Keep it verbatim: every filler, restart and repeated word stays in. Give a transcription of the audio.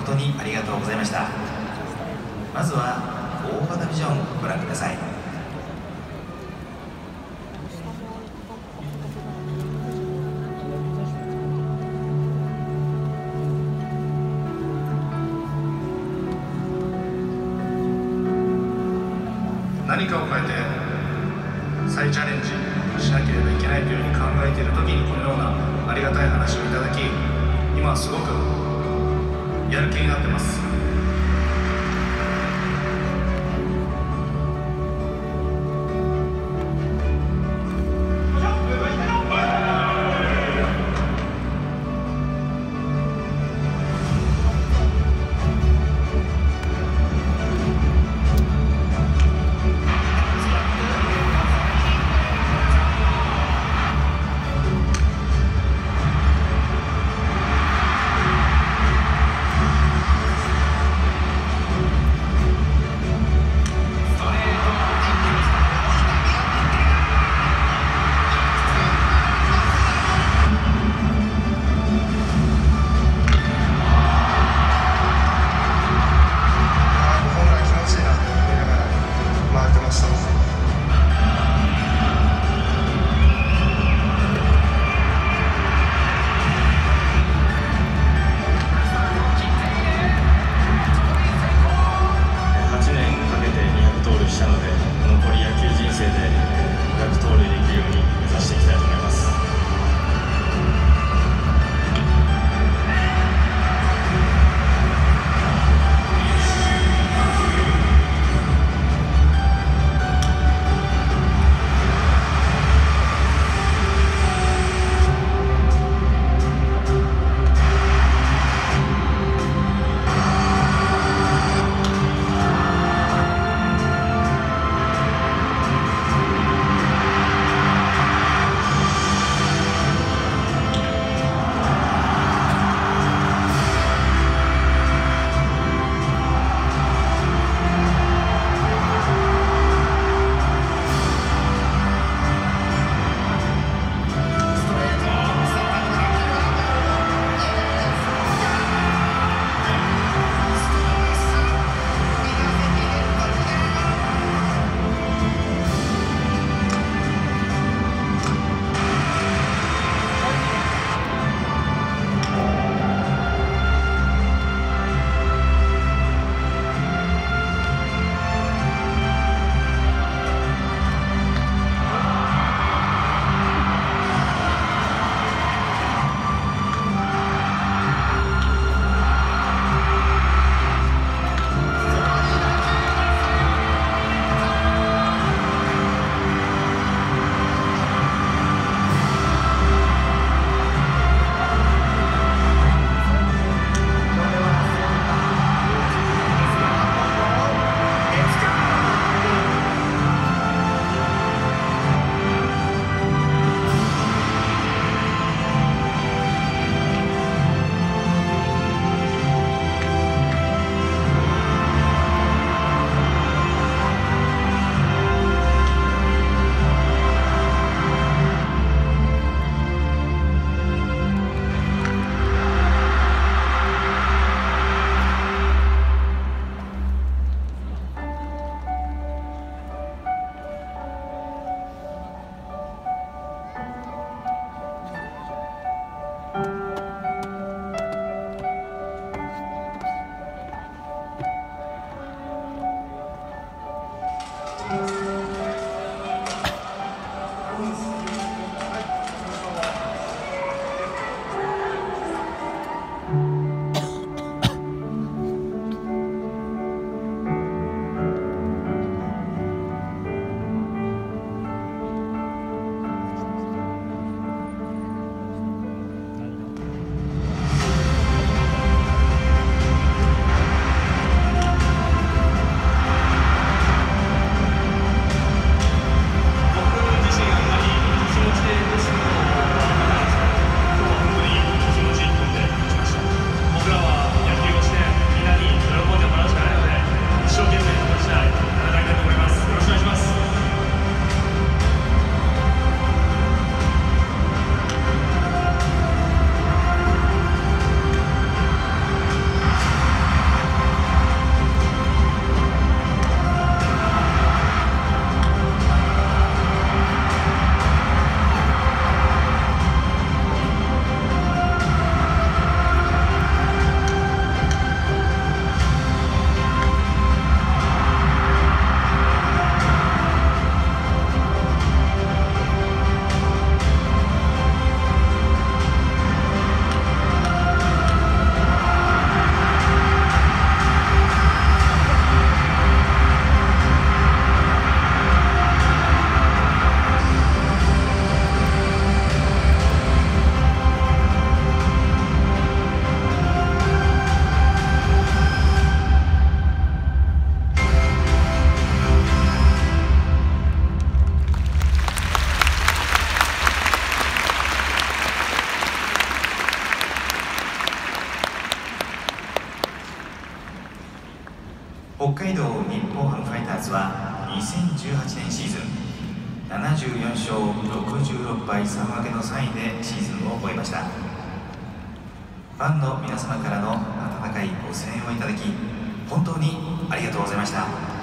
誠にありがとうございました。まずは大型ビジョンをご覧ください。 何かを変えて再チャレンジしなければいけないというふうに考えている時にこのようなありがたい話をいただき、今はすごくやる気になってます。 北海道日本ハムファイターズはにせんじゅうはちねんシーズンななじゅうよんしょうろくじゅうろくばいさんぶけのさんいでシーズンを終えました。ファンの皆様からの温かいご声援をいただき本当にありがとうございました。